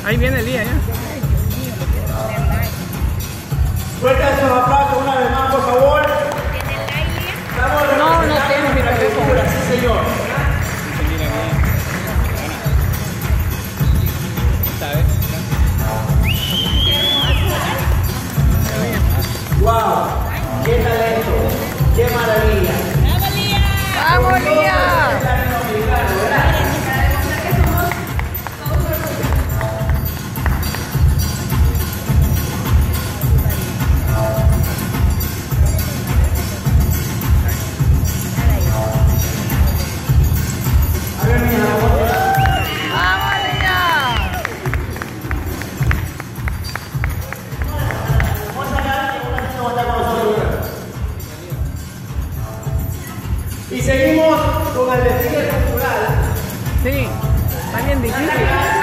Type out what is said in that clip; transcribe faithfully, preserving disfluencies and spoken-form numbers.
Ahí viene Elías ya. Fuerte esos aplausos una vez más, por favor. No, no tiene mi teléfono. Sí, señor. Wow, qué talento, qué maravilla. ¡Vamos, Elías! Y seguimos con el desfile cultural. Sí, está bien difícil.